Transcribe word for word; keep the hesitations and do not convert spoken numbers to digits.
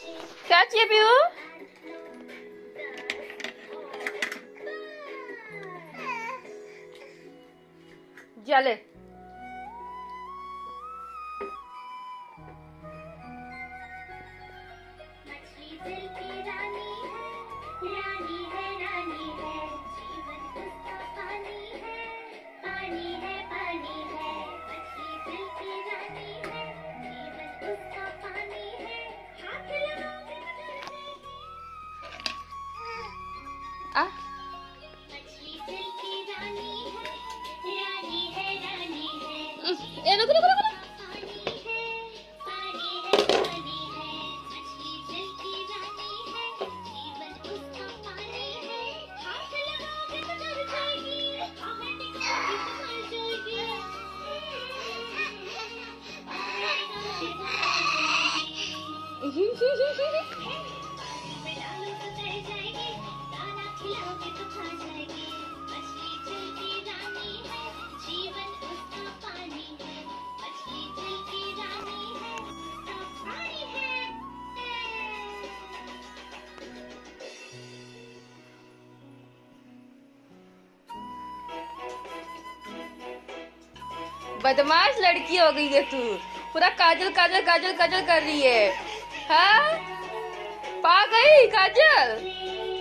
क्या चाहिए पीहू? चले आ ए रुक रुक रुक बदमाश लड़की हो गई है तू। पूरा काजल काजल काजल काजल कर रही है। हाँ पा गई काजल।